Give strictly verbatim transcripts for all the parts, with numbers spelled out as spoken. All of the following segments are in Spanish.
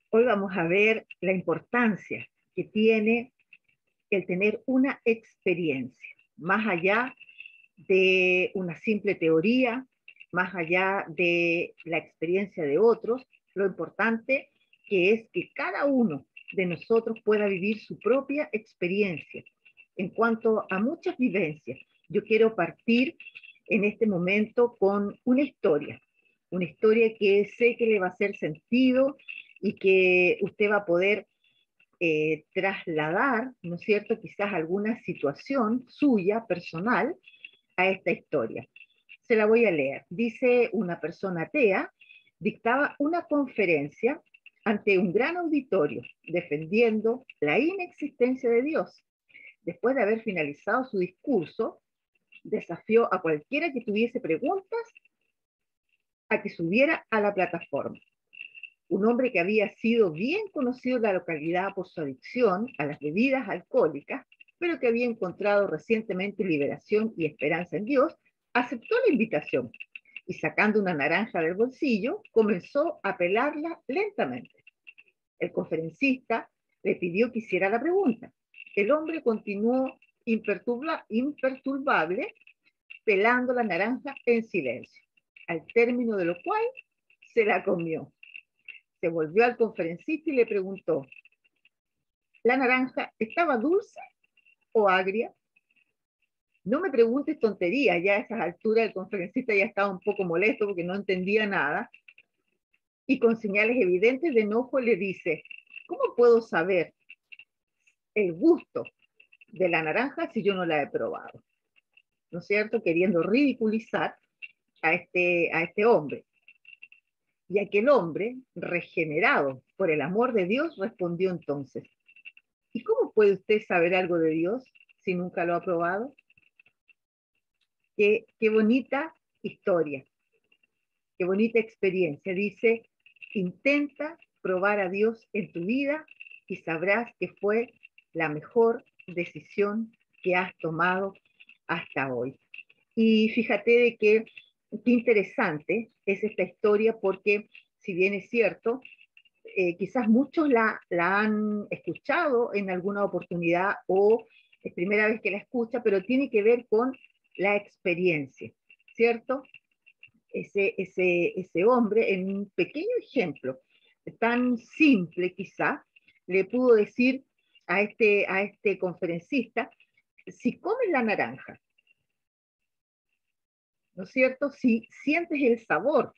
Hoy vamos a ver la importancia que tiene el tener una experiencia, más allá de una simple teoría, más allá de la experiencia de otros, lo importante que es que cada uno de nosotros pueda vivir su propia experiencia. En cuanto a muchas vivencias, yo quiero partir en este momento con una historia, una historia que sé que le va a hacer sentido y que usted va a poder eh, trasladar, ¿no es cierto?, quizás alguna situación suya, personal, a esta historia. Se la voy a leer. Dice: una persona atea dictaba una conferencia ante un gran auditorio defendiendo la inexistencia de Dios. Después de haber finalizado su discurso, desafió a cualquiera que tuviese preguntas a que subiera a la plataforma. Un hombre que había sido bien conocido en la localidad por su adicción a las bebidas alcohólicas, pero que había encontrado recientemente liberación y esperanza en Dios, aceptó la invitación y, sacando una naranja del bolsillo, comenzó a pelarla lentamente. El conferencista le pidió que hiciera la pregunta. El hombre continuó imperturba, imperturbable, pelando la naranja en silencio, al término de lo cual se la comió. Se volvió al conferencista y le preguntó: ¿la naranja estaba dulce o agria? No me preguntes tonterías, ya a esas alturas el conferencista ya estaba un poco molesto porque no entendía nada, y con señales evidentes de enojo le dice: ¿cómo puedo saber el gusto de la naranja si yo no la he probado? ¿No es cierto? Queriendo ridiculizar a este, a este hombre. Y aquel hombre, regenerado por el amor de Dios, respondió entonces: ¿y cómo puede usted saber algo de Dios si nunca lo ha probado? Qué, qué bonita historia, qué bonita experiencia. Dice: intenta probar a Dios en tu vida y sabrás que fue la mejor decisión que has tomado hasta hoy. Y fíjate de que qué interesante es esta historia, porque si bien es cierto, eh, quizás muchos la, la han escuchado en alguna oportunidad o es primera vez que la escucha, pero tiene que ver con la experiencia, ¿cierto? Ese, ese, ese hombre, en un pequeño ejemplo, tan simple quizá, le pudo decir a este, a este conferencista: si comes la naranja, ¿no es cierto? Si sientes el sabor,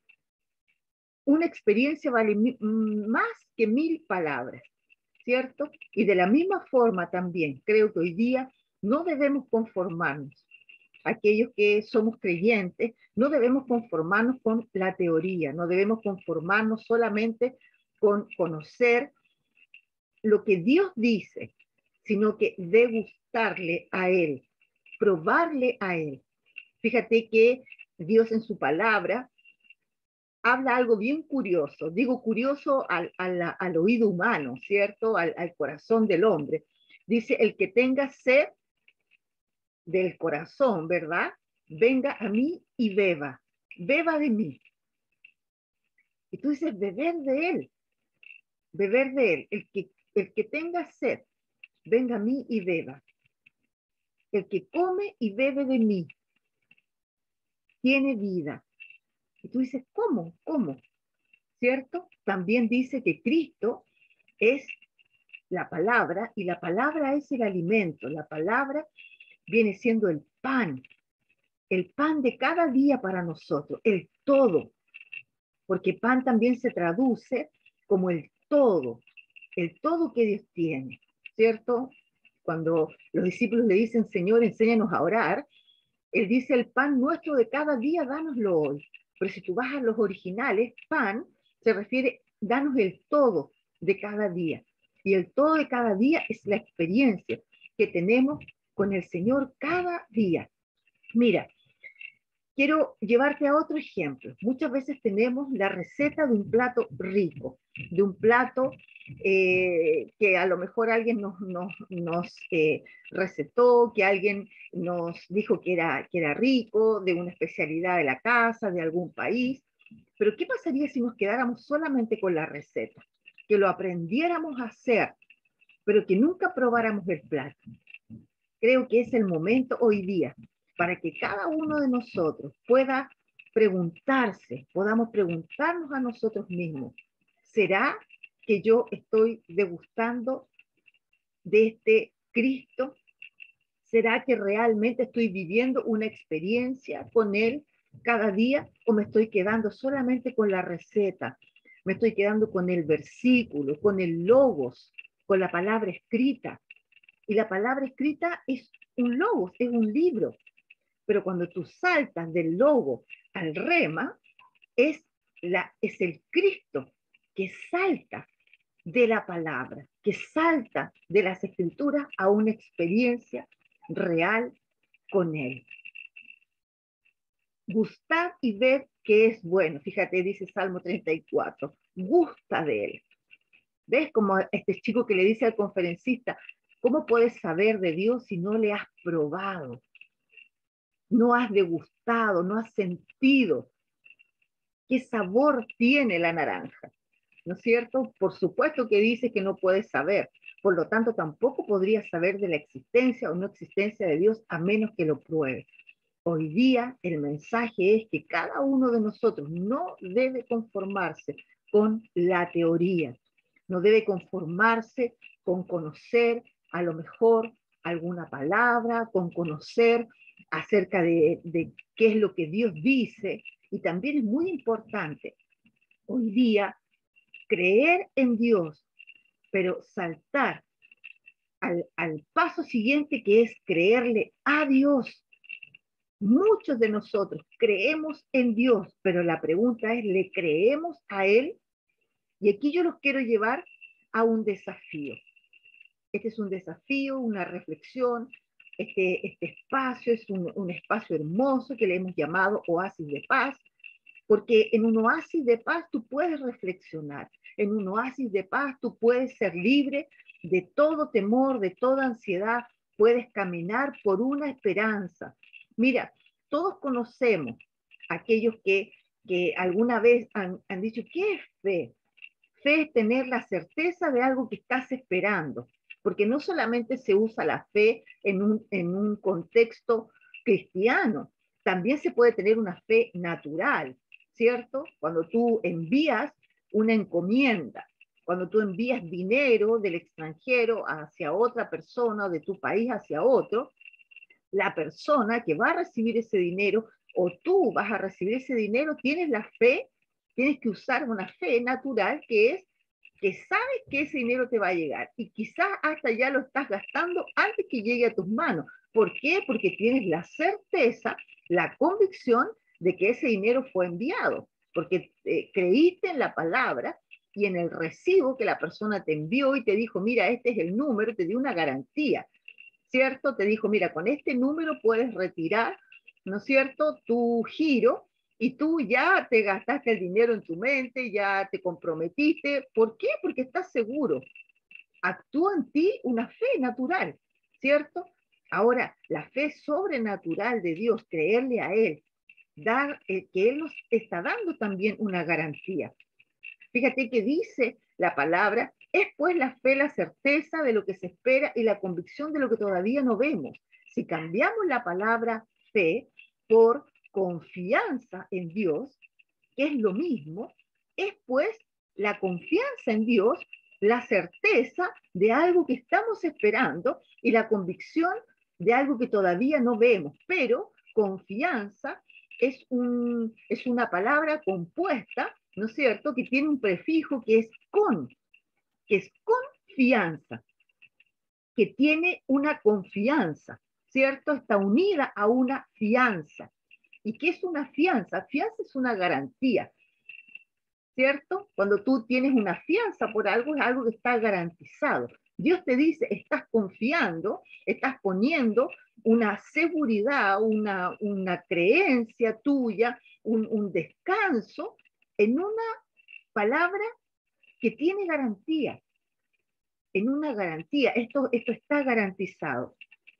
una experiencia vale más que mil palabras, ¿cierto? Y de la misma forma también creo que hoy día no debemos conformarnos. Aquellos que somos creyentes, no debemos conformarnos con la teoría, no debemos conformarnos solamente con conocer lo que Dios dice, sino que degustarle a Él, probarle a Él. Fíjate que Dios en su palabra habla algo bien curioso, digo curioso al, al, al oído humano, ¿cierto? Al, al corazón del hombre. Dice: el que tenga sed del corazón, ¿verdad? Venga a mí y beba, beba de mí. Y tú dices: beber de él, beber de él. El que, el que tenga sed, venga a mí y beba. El que come y bebe de mí, tiene vida. Y tú dices: ¿cómo? ¿Cómo? ¿Cierto? También dice que Cristo es la palabra, y la palabra es el alimento. La palabra viene siendo el pan, el pan de cada día para nosotros, el todo, porque pan también se traduce como el todo, el todo que Dios tiene, ¿cierto? Cuando los discípulos le dicen: Señor, enséñanos a orar, Él dice: el pan nuestro de cada día, dánoslo hoy. Pero si tú vas a los originales, pan se refiere: danos el todo de cada día. Y el todo de cada día es la experiencia que tenemos con el Señor cada día. Mira, quiero llevarte a otro ejemplo. Muchas veces tenemos la receta de un plato rico, de un plato eh, que a lo mejor alguien nos, nos, nos eh, recetó, que alguien nos dijo que era, que era rico, de una especialidad de la casa, de algún país. Pero ¿qué pasaría si nos quedáramos solamente con la receta? que lo aprendiéramos a hacer, pero que nunca probáramos el plato. Creo que es el momento hoy día para que cada uno de nosotros pueda preguntarse, podamos preguntarnos a nosotros mismos, ¿será que yo estoy degustando de este Cristo? ¿Será que realmente estoy viviendo una experiencia con Él cada día o me estoy quedando solamente con la receta? Me estoy quedando con el versículo, con el logos, con la palabra escrita. Y la palabra escrita es un logos, es un libro. Pero cuando tú saltas del logo al rema, es, la, es el Cristo que salta de la palabra, que salta de las escrituras a una experiencia real con Él. Gustad y ver que es bueno. Fíjate, dice Salmo treinta y cuatro, gusta de Él. ¿Ves? Como este chico que le dice al conferencista, ¿cómo puedes saber de Dios si no le has probado? No has degustado, no has sentido qué sabor tiene la naranja, ¿no es cierto? Por supuesto que dice que no puedes saber, por lo tanto tampoco podrías saber de la existencia o no existencia de Dios a menos que lo pruebes. Hoy día el mensaje es que cada uno de nosotros no debe conformarse con la teoría, no debe conformarse con conocer a lo mejor alguna palabra, con conocer acerca de, de qué es lo que Dios dice. Y también es muy importante hoy día creer en Dios, pero saltar al, al paso siguiente, que es creerle a Dios. Muchos de nosotros creemos en Dios, pero la pregunta es, ¿le creemos a Él? Y aquí yo los quiero llevar a un desafío. Este es un desafío, una reflexión. Este, este espacio es un, un espacio hermoso que le hemos llamado Oasis de Paz, porque en un oasis de paz tú puedes reflexionar. En un oasis de paz tú puedes ser libre de todo temor, de toda ansiedad. Puedes caminar por una esperanza. Mira, todos conocemos a aquellos que, que alguna vez han, han dicho, ¿qué es fe? Fe es tener la certeza de algo que estás esperando, porque no solamente se usa la fe en un, en un contexto cristiano, también se puede tener una fe natural, ¿cierto? Cuando tú envías una encomienda, cuando tú envías dinero del extranjero hacia otra persona o de tu país hacia otro, la persona que va a recibir ese dinero o tú vas a recibir ese dinero, tienes la fe, tienes que usar una fe natural que es que sabes que ese dinero te va a llegar y quizás hasta ya lo estás gastando antes que llegue a tus manos. ¿Por qué? Porque tienes la certeza, la convicción de que ese dinero fue enviado, porque eh, creíste en la palabra y en el recibo que la persona te envió y te dijo, mira, este es el número, te dio una garantía, ¿cierto? Te dijo, mira, con este número puedes retirar, ¿no es cierto?, tu giro y tú ya te gastaste el dinero en tu mente, ya te comprometiste. ¿Por qué? Porque estás seguro. Actúa en ti una fe natural, ¿cierto? Ahora, la fe sobrenatural de Dios, creerle a Él, dar, eh, que Él nos está dando también una garantía. Fíjate que dice la palabra, es pues la fe, la certeza de lo que se espera y la convicción de lo que todavía no vemos. Si cambiamos la palabra fe por confianza en Dios, que es lo mismo, es pues la confianza en Dios, la certeza de algo que estamos esperando y la convicción de algo que todavía no vemos. Pero confianza es, un, es una palabra compuesta, ¿no es cierto?, que tiene un prefijo que es con, que es confianza, que tiene una confianza, ¿cierto? Está unida a una fianza. ¿Y qué es una fianza? Fianza es una garantía, ¿cierto? Cuando tú tienes una fianza por algo, es algo que está garantizado. Dios te dice, estás confiando, estás poniendo una seguridad, una, una creencia tuya, un, un descanso en una palabra que tiene garantía, en una garantía. Esto, esto está garantizado.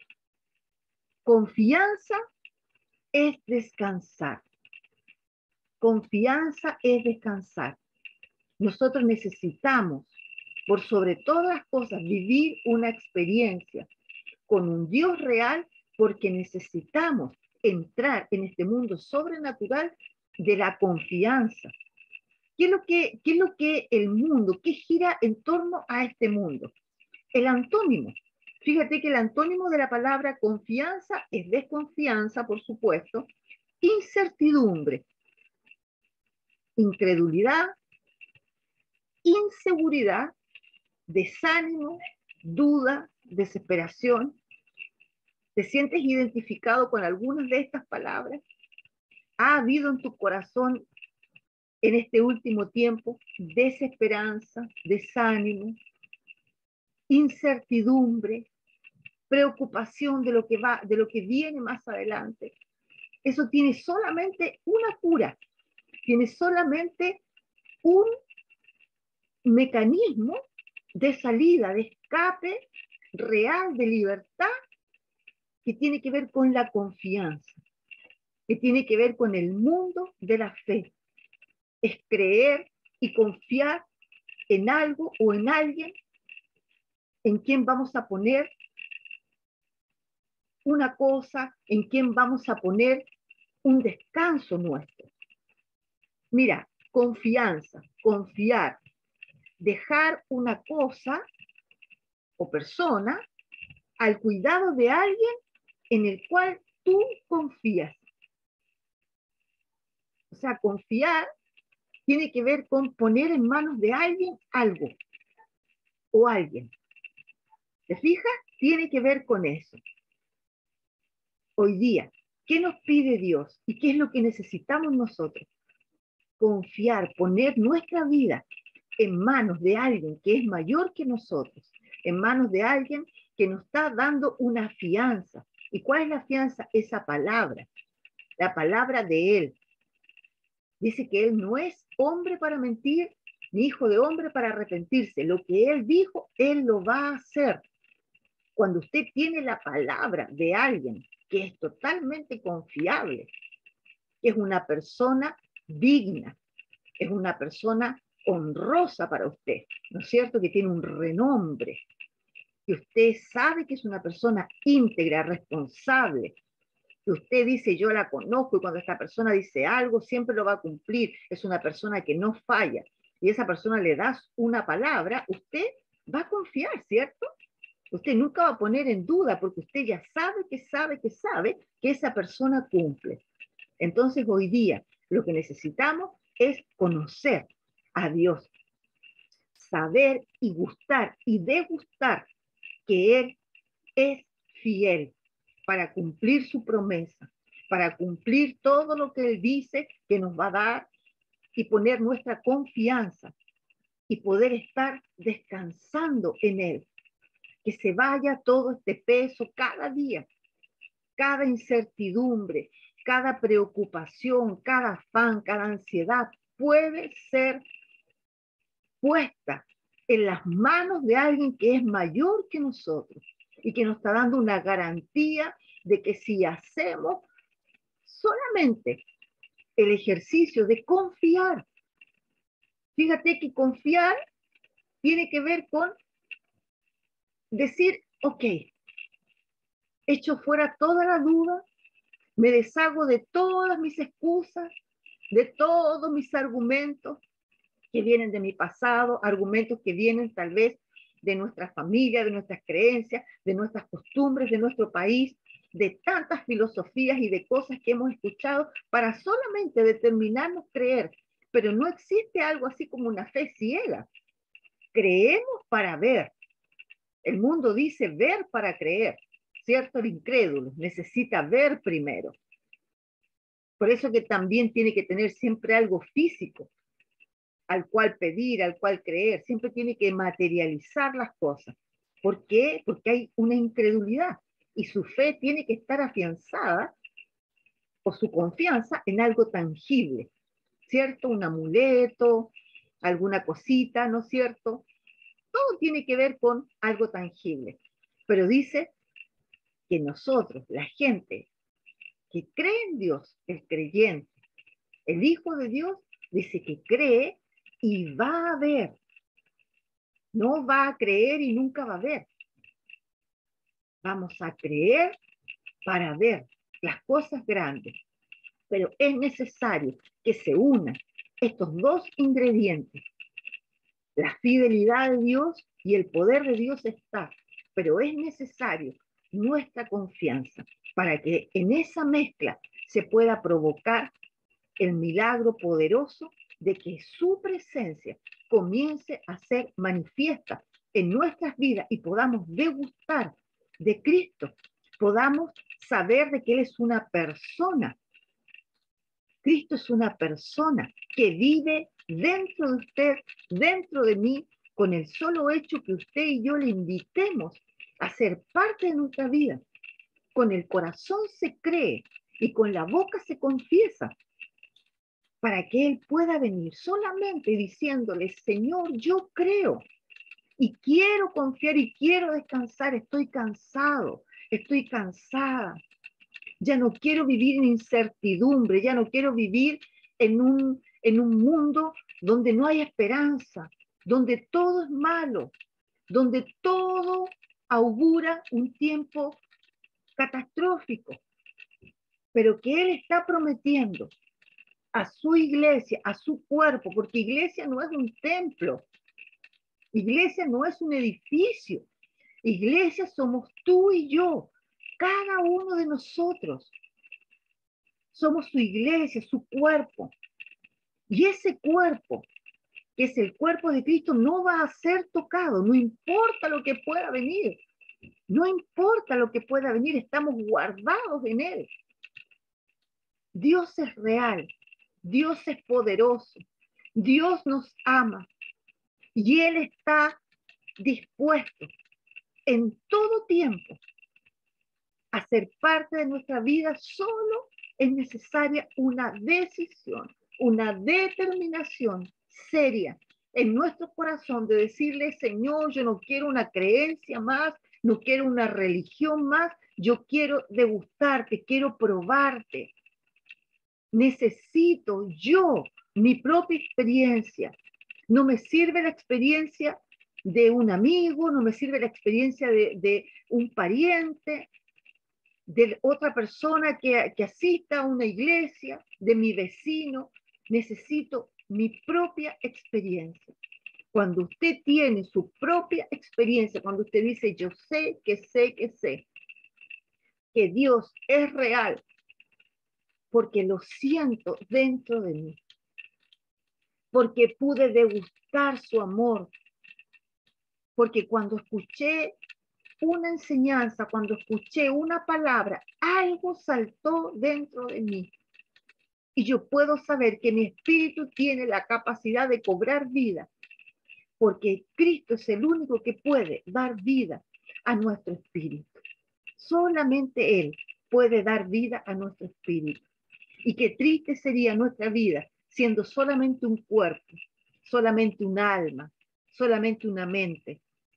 Confianza es descansar. Confianza es descansar. Nosotros necesitamos por sobre todas las cosas, vivir una experiencia con un Dios real, porque necesitamos entrar en este mundo sobrenatural de la confianza. ¿Qué es lo que, qué es lo que el mundo, qué gira en torno a este mundo? El antónimo. Fíjate que el antónimo de la palabra confianza es desconfianza, por supuesto, incertidumbre, incredulidad, inseguridad, desánimo, duda, desesperación. ¿Te sientes identificado con algunas de estas palabras? ¿Ha habido en tu corazón en este último tiempo desesperanza, desánimo, incertidumbre, preocupación de lo que va, de lo que viene más adelante? Eso tiene solamente una cura, tiene solamente un mecanismo de salida, de escape real, de libertad, que tiene que ver con la confianza, que tiene que ver con el mundo de la fe. Es creer y confiar en algo o en alguien en quien vamos a poner una cosa, en quien vamos a poner un descanso nuestro. Mira, confianza, confiar, dejar una cosa o persona al cuidado de alguien en el cual tú confías. O sea, confiar tiene que ver con poner en manos de alguien algo o alguien. ¿Te fijas? Tiene que ver con eso. Hoy día, ¿qué nos pide Dios? ¿Y qué es lo que necesitamos nosotros? Confiar, poner nuestra vida en manos de alguien que es mayor que nosotros, en manos de alguien que nos está dando una fianza. ¿Y cuál es la fianza? Esa palabra, la palabra de Él. Dice que Él no es hombre para mentir, ni hijo de hombre para arrepentirse. Lo que Él dijo, Él lo va a hacer. Cuando usted tiene la palabra de alguien que es totalmente confiable, que es una persona digna, es una persona honrosa para usted, ¿no es cierto? Que tiene un renombre, que usted sabe que es una persona íntegra, responsable, que usted dice, yo la conozco, y cuando esta persona dice algo, siempre lo va a cumplir, es una persona que no falla, y esa persona le das una palabra, usted va a confiar, ¿cierto? Usted nunca va a poner en duda, porque usted ya sabe que sabe que sabe que esa persona cumple. Entonces, hoy día, lo que necesitamos es conocer a Dios, saber y gustar y degustar que Él es fiel para cumplir su promesa, para cumplir todo lo que Él dice que nos va a dar, y poner nuestra confianza y poder estar descansando en Él. Que se vaya todo este peso cada día, cada incertidumbre, cada preocupación, cada afán, cada ansiedad puede ser puesta en las manos de alguien que es mayor que nosotros y que nos está dando una garantía de que si hacemos solamente el ejercicio de confiar, fíjate que confiar tiene que ver con decir, ok, echo fuera toda la duda, me deshago de todas mis excusas, de todos mis argumentos que vienen de mi pasado, argumentos que vienen tal vez de nuestra familia, de nuestras creencias, de nuestras costumbres, de nuestro país, de tantas filosofías y de cosas que hemos escuchado para solamente determinarnos creer. Pero no existe algo así como una fe ciega. Creemos para ver. El mundo dice ver para creer, ¿cierto? El incrédulo necesita ver primero. Por eso que también tiene que tener siempre algo físico al cual pedir, al cual creer, siempre tiene que materializar las cosas. ¿Por qué? Porque hay una incredulidad y su fe tiene que estar afianzada, o su confianza, en algo tangible, ¿cierto? Un amuleto, alguna cosita, ¿no es cierto? Todo tiene que ver con algo tangible. Pero dice que nosotros, la gente que cree en Dios, el creyente, el Hijo de Dios, dice que cree y va a ver. No va a creer y nunca va a ver. Vamos a creer para ver las cosas grandes. Pero es necesario que se unan estos dos ingredientes. La fidelidad de Dios y el poder de Dios está, pero es necesario nuestra confianza para que en esa mezcla se pueda provocar el milagro poderoso de que su presencia comience a ser manifiesta en nuestras vidas y podamos degustar de Cristo, podamos saber de que Él es una persona. Cristo es una persona que vive dentro de usted, dentro de mí, con el solo hecho que usted y yo le invitemos a ser parte de nuestra vida. Con el corazón se cree y con la boca se confiesa, para que Él pueda venir solamente diciéndole, Señor, yo creo y quiero confiar y quiero descansar, estoy cansado, estoy cansada. Ya no quiero vivir en incertidumbre, ya no quiero vivir en un, en un mundo donde no hay esperanza, donde todo es malo, donde todo augura un tiempo catastrófico, pero que Él está prometiendo a su iglesia, a su cuerpo, porque iglesia no es un templo, iglesia no es un edificio, iglesia somos tú y yo, cada uno de nosotros. Somos su iglesia, su cuerpo. Y ese cuerpo, que es el cuerpo de Cristo, no va a ser tocado, no importa lo que pueda venir. No importa lo que pueda venir, estamos guardados en Él. Dios es real, Dios es poderoso, Dios nos ama y Él está dispuesto en todo tiempo a ser parte de nuestra vida. Solo es necesaria una decisión, una determinación seria en nuestro corazón de decirle, Señor, yo no quiero una creencia más, no quiero una religión más, yo quiero degustarte, quiero probarte. Necesito yo mi propia experiencia. No me sirve la experiencia de un amigo, no me sirve la experiencia de, de un pariente, de otra persona que, que asista a una iglesia, de mi vecino. Necesito mi propia experiencia. Cuando usted tiene su propia experiencia, cuando usted dice, yo sé que sé que sé, que Dios es real, porque lo siento dentro de mí, porque pude degustar su amor, porque cuando escuché una enseñanza, cuando escuché una palabra, algo saltó dentro de mí. Y yo puedo saber que mi espíritu tiene la capacidad de cobrar vida, porque Cristo es el único que puede dar vida a nuestro espíritu. Solamente Él puede dar vida a nuestro espíritu. Y qué triste sería nuestra vida siendo solamente un cuerpo, solamente un alma, solamente una mente.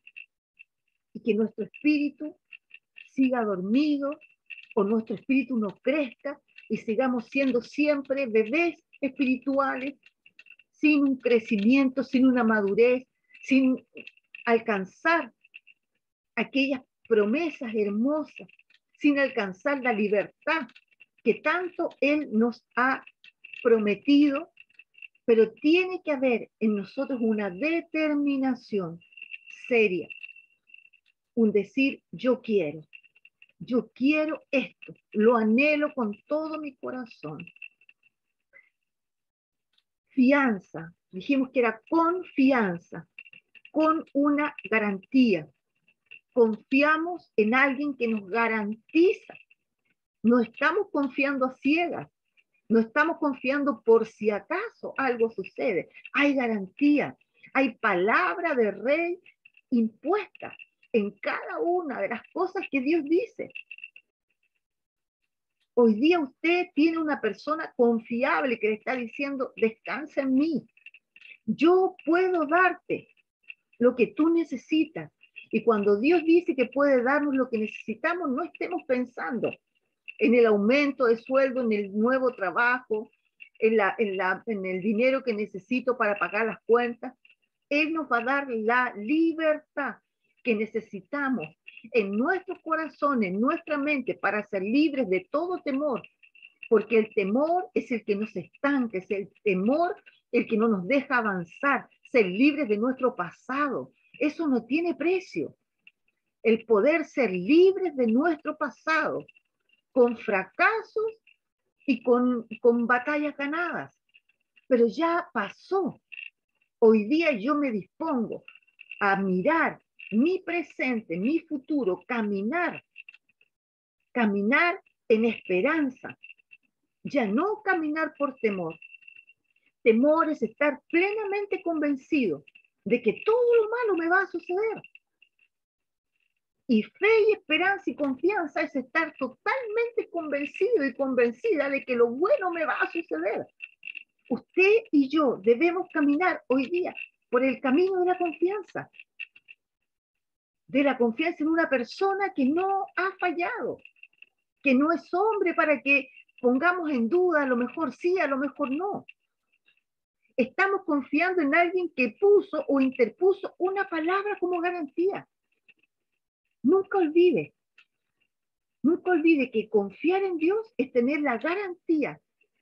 Y que nuestro espíritu siga dormido o nuestro espíritu no crezca y sigamos siendo siempre bebés espirituales, sin un crecimiento, sin una madurez, sin alcanzar aquellas promesas hermosas, sin alcanzar la libertad que tanto Él nos ha prometido, pero tiene que haber en nosotros una determinación seria, un decir, yo quiero, yo quiero esto, lo anhelo con todo mi corazón. Fianza, dijimos que era confianza, con una garantía. Confiamos en alguien que nos garantiza. No estamos confiando a ciegas, no estamos confiando por si acaso algo sucede. Hay garantía, hay palabra de rey impuesta en cada una de las cosas que Dios dice. Hoy día usted tiene una persona confiable que le está diciendo, descansa en mí. Yo puedo darte lo que tú necesitas. Y cuando Dios dice que puede darnos lo que necesitamos, no estemos pensando en el aumento de sueldo, en el nuevo trabajo, en, la, en, la, en el dinero que necesito para pagar las cuentas. Él nos va a dar la libertad que necesitamos en nuestro corazón, en nuestra mente, para ser libres de todo temor, porque el temor es el que nos estanca, es el temor el que no nos deja avanzar, ser libres de nuestro pasado. Eso no tiene precio. El poder ser libres de nuestro pasado, con fracasos y con, con batallas ganadas. Pero ya pasó. Hoy día yo me dispongo a mirar mi presente, mi futuro, caminar, caminar en esperanza, ya no caminar por temor. Temor es estar plenamente convencido de que todo lo malo me va a suceder. Y fe y esperanza y confianza es estar totalmente convencido y convencida de que lo bueno me va a suceder. Usted y yo debemos caminar hoy día por el camino de la confianza, de la confianza en una persona que no ha fallado, que no es hombre para que pongamos en duda, a lo mejor sí, a lo mejor no. Estamos confiando en alguien que puso o interpuso una palabra como garantía. Nunca olvide, nunca olvide que confiar en Dios es tener la garantía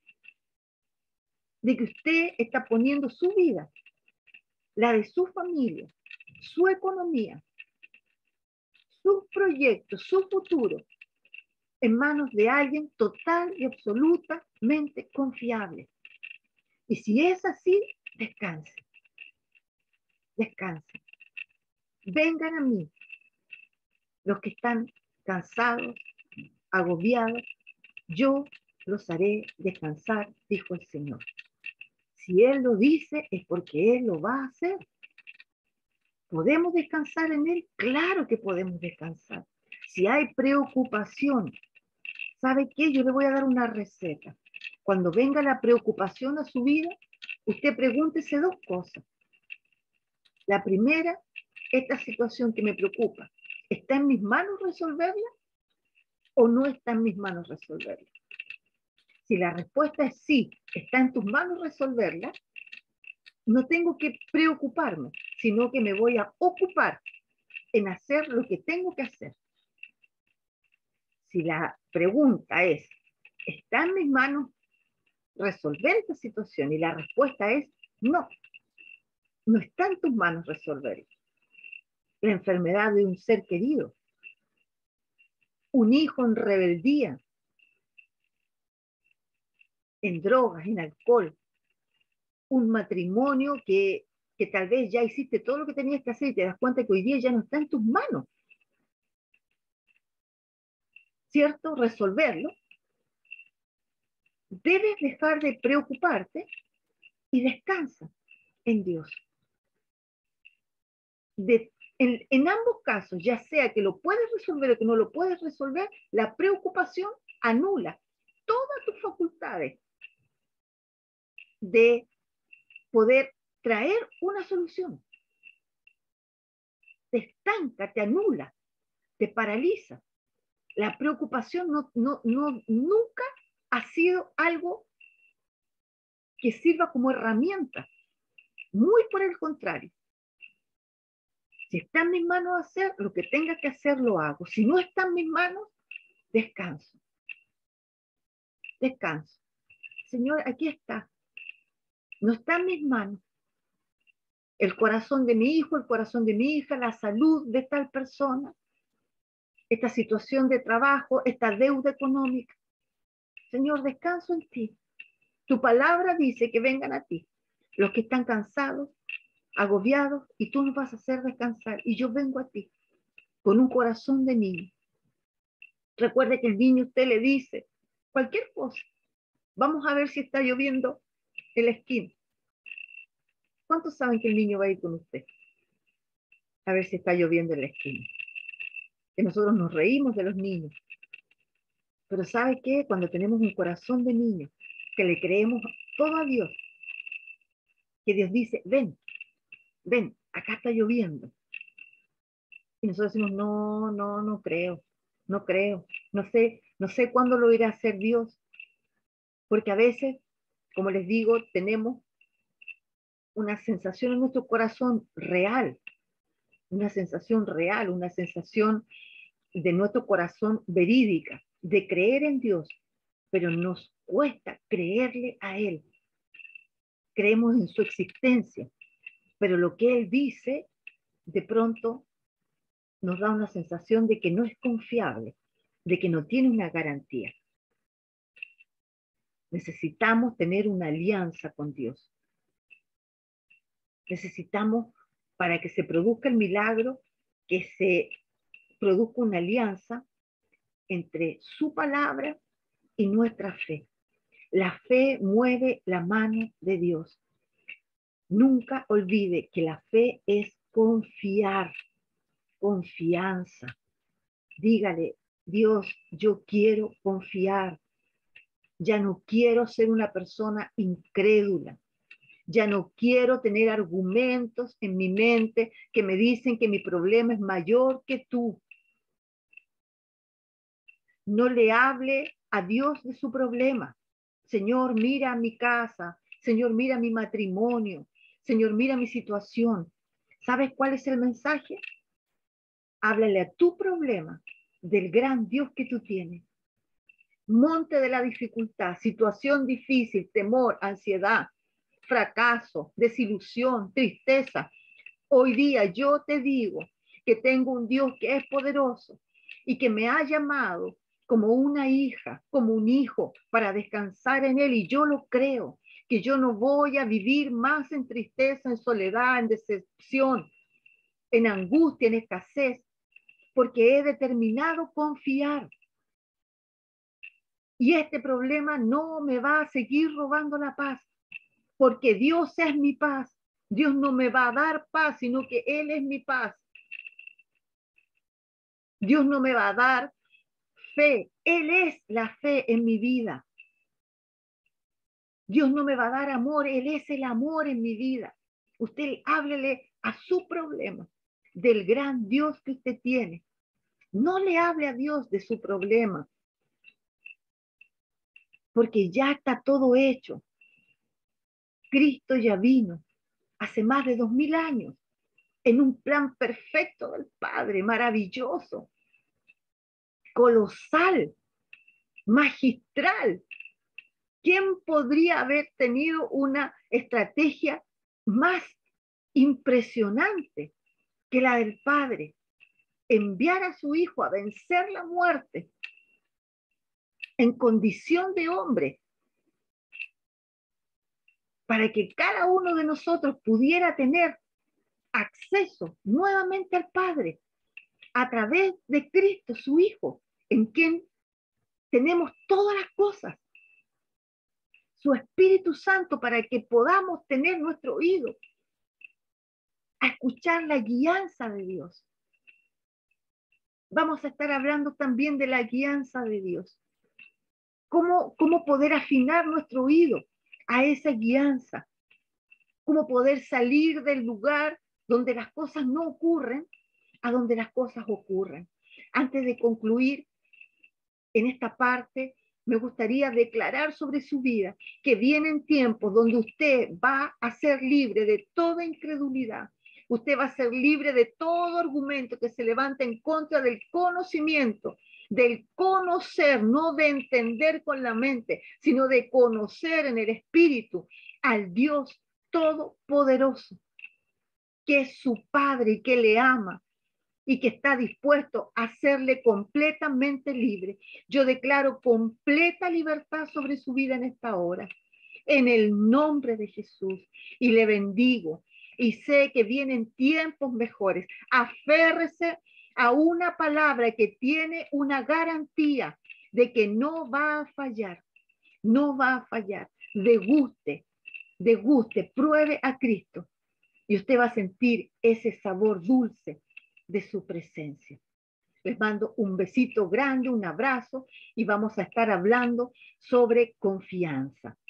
de que usted está poniendo su vida, la de su familia, su economía, sus proyectos, su futuro, en manos de alguien total y absolutamente confiable. Y si es así, descanse, descanse. Vengan a mí los que están cansados, agobiados, yo los haré descansar, dijo el Señor. Si Él lo dice, es porque Él lo va a hacer. ¿Podemos descansar en Él? Claro que podemos descansar. Si hay preocupación, ¿sabe qué? Yo le voy a dar una receta. Cuando venga la preocupación a su vida, usted pregúntese dos cosas. La primera, esta situación que me preocupa, ¿está en mis manos resolverla o no está en mis manos resolverla? Si la respuesta es sí, está en tus manos resolverla, no tengo que preocuparme, sino que me voy a ocupar en hacer lo que tengo que hacer. Si la pregunta es, ¿está en mis manos resolver esta situación? Y la respuesta es no, no está en tus manos resolverlo. La enfermedad de un ser querido, un hijo en rebeldía, en drogas, en alcohol, un matrimonio que, que tal vez ya hiciste todo lo que tenías que hacer y te das cuenta que hoy día ya no está en tus manos, ¿cierto? Resolverlo. Debes dejar de preocuparte y descansa en Dios. De, en, en ambos casos, ya sea que lo puedes resolver o que no lo puedes resolver, la preocupación anula todas tus facultades de poder traer una solución. Te estanca, te anula, te paraliza. La preocupación no, no, no, nunca ha sido algo que sirva como herramienta. Muy por el contrario. Si está en mis manos hacer, lo que tenga que hacer lo hago. Si no está en mis manos, descanso. Descanso. Señor, aquí está. No está en mis manos. El corazón de mi hijo, el corazón de mi hija, la salud de tal persona, esta situación de trabajo, esta deuda económica. Señor, descanso en ti. Tu palabra dice que vengan a ti los que están cansados, agobiados, y tú nos vas a hacer descansar. Y yo vengo a ti con un corazón de niño. Recuerde que el niño usted le dice cualquier cosa. Vamos a ver si está lloviendo en la esquina. ¿Cuántos saben que el niño va a ir con usted? A ver si está lloviendo en la esquina. Que nosotros nos reímos de los niños. Pero ¿sabe qué? Cuando tenemos un corazón de niño, que le creemos todo a Dios, que Dios dice, ven, ven, acá está lloviendo. Y nosotros decimos, no, no, no creo, no creo, no sé, no sé cuándo lo irá a hacer Dios, porque a veces, como les digo, tenemos una sensación en nuestro corazón real, una sensación real, una sensación de nuestro corazón verídica, de creer en Dios, pero nos cuesta creerle a Él. Creemos en su existencia, pero lo que Él dice, de pronto nos da una sensación de que no es confiable, de que no tiene una garantía. Necesitamos tener una alianza con Dios. Necesitamos, para que se produzca el milagro, que se produzca una alianza entre su palabra y nuestra fe. La fe mueve la mano de Dios. Nunca olvide que la fe es confiar, confianza. Dígale, Dios, yo quiero confiar. Ya no quiero ser una persona incrédula. Ya no quiero tener argumentos en mi mente que me dicen que mi problema es mayor que tú. No le hable a Dios de su problema. Señor, mira mi casa. Señor, mira mi matrimonio. Señor, mira mi situación. ¿Sabes cuál es el mensaje? Háblale a tu problema del gran Dios que tú tienes. Monte de la dificultad, situación difícil, temor, ansiedad, fracaso, desilusión, tristeza. Hoy día yo te digo que tengo un Dios que es poderoso y que me ha llamado como una hija, como un hijo, para descansar en Él. Y yo lo creo, que yo no voy a vivir más en tristeza, en soledad, en decepción, en angustia, en escasez, porque he determinado confiar. Y este problema no me va a seguir robando la paz, porque Dios es mi paz. Dios no me va a dar paz, sino que Él es mi paz. Dios no me va a dar fe. Él es la fe en mi vida. Dios no me va a dar amor. Él es el amor en mi vida. Usted háblele a su problema del gran Dios que usted tiene. No le hable a Dios de su problema, porque ya está todo hecho. Cristo ya vino hace más de dos mil años en un plan perfecto del Padre, maravilloso, colosal, magistral. ¿Quién podría haber tenido una estrategia más impresionante que la del Padre? Enviar a su Hijo a vencer la muerte en condición de hombre, para que cada uno de nosotros pudiera tener acceso nuevamente al Padre a través de Cristo, su Hijo, en quien tenemos todas las cosas. Su Espíritu Santo, para que podamos tener nuestro oído a escuchar la guianza de Dios. Vamos a estar hablando también de la guianza de Dios. ¿Cómo, cómo poder afinar nuestro oído a esa guianza? ¿Cómo poder salir del lugar donde las cosas no ocurren a donde las cosas ocurren? Antes de concluir en esta parte, me gustaría declarar sobre su vida que vienen tiempos donde usted va a ser libre de toda incredulidad. Usted va a ser libre de todo argumento que se levante en contra del conocimiento, del conocer, no de entender con la mente, sino de conocer en el espíritu al Dios todopoderoso, que es su Padre y que le ama y que está dispuesto a hacerle completamente libre. Yo declaro completa libertad sobre su vida en esta hora, en el nombre de Jesús, y le bendigo. Y sé que vienen tiempos mejores. Aférrese a una palabra que tiene una garantía de que no va a fallar, no va a fallar. Deguste, deguste, pruebe a Cristo y usted va a sentir ese sabor dulce de su presencia. Les mando un besito grande, un abrazo, y vamos a estar hablando sobre confianza.